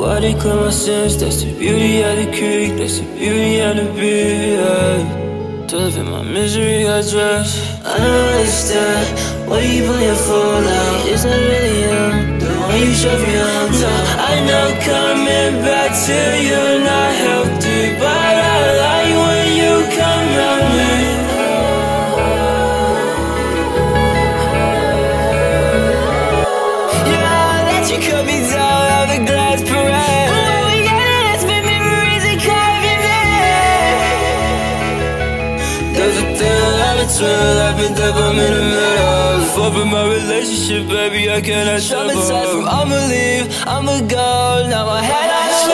water clear my sins, that's the beauty of the creek, that's the beauty of the beat, yeah. To live in my misery, I just I don't understand, what are you playing for like? Is that really you, the one you showed me on top? I know coming back to you not healthy, but I like when you come around me. You cut me down on the glass parade, but what we got in us with memories and carving it. There's a thing I'm a twin, I've been dead, I'm in the middle. Fuck with my relationship, baby, I cannot trouble. Traumatized from I'ma leave, I'ma go, now my head on